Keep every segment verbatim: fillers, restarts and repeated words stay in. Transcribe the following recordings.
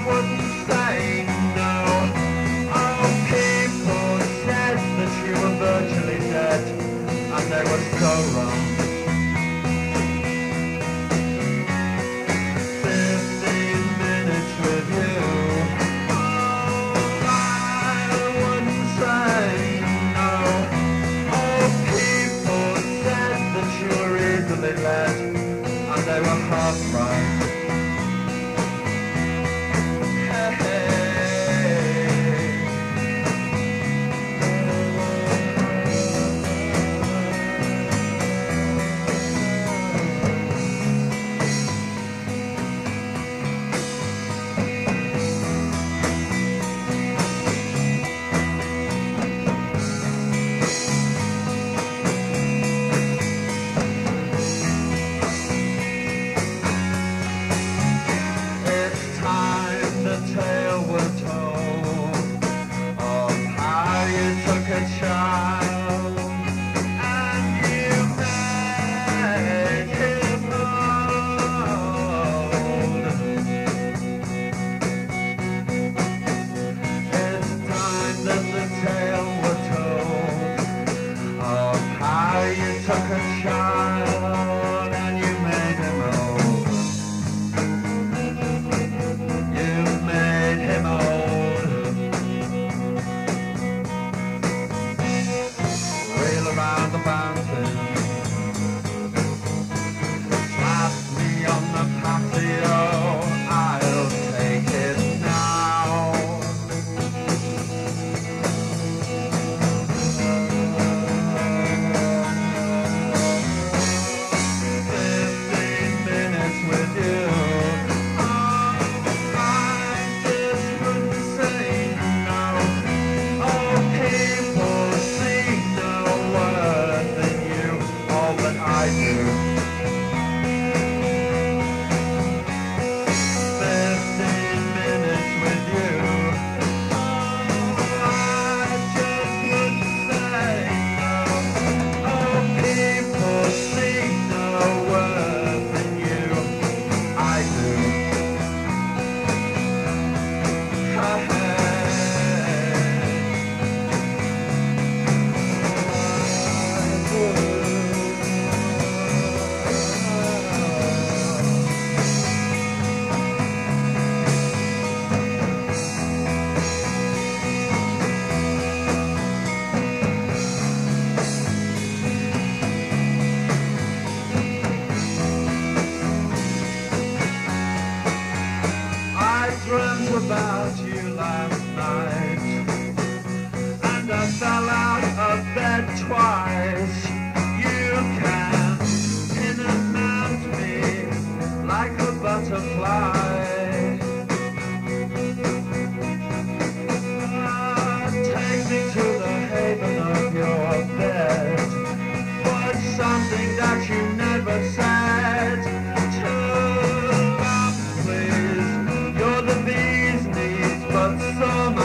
wouldn't say no. Oh, people said that you were virtually dead, and they were so wrong. Fifteen minutes with you. Oh, I wouldn't say no. Oh, people said that you were easily led, and they were half right. A child, and you made him old. It's time that the tale were told of how you took a child and you made him old. You made him old. Around the fountain, slap me on the patio, I'll take it now. Fifteen minutes with you. Oh, I just wouldn't say no. Oh, people see no worth in you, all that I do. Fifteen minutes with you. Oh, I just wouldn't say no. Oh, people see no worth in you, I do. I dreamt about you last night, and I fell out of bed twice. You can pin and mount me like a butterfly. Ah, take me to the haven of your bed, but something that you never said. But so am I.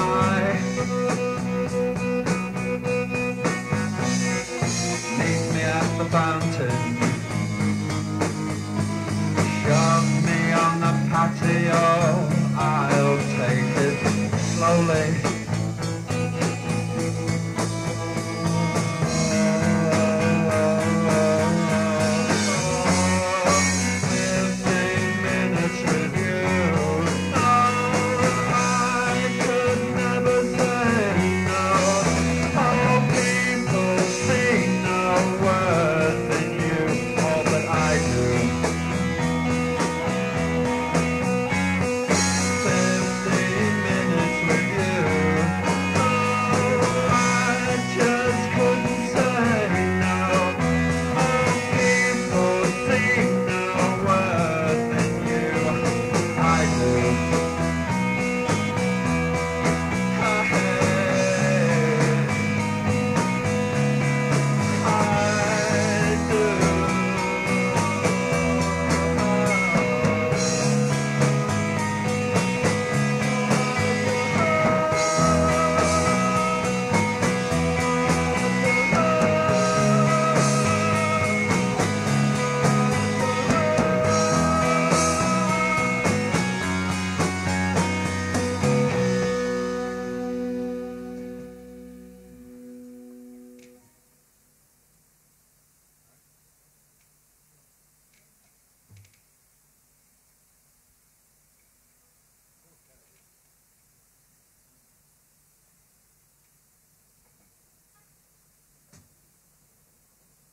Meet me at the fountain, shove me on the patio, I'll take it slowly.